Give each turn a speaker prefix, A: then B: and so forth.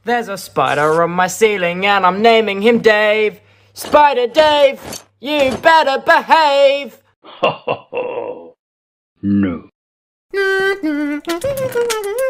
A: There's a spider on my ceiling and I'm naming him Dave. Spider Dave, you better behave.
B: Ho ho ho. No.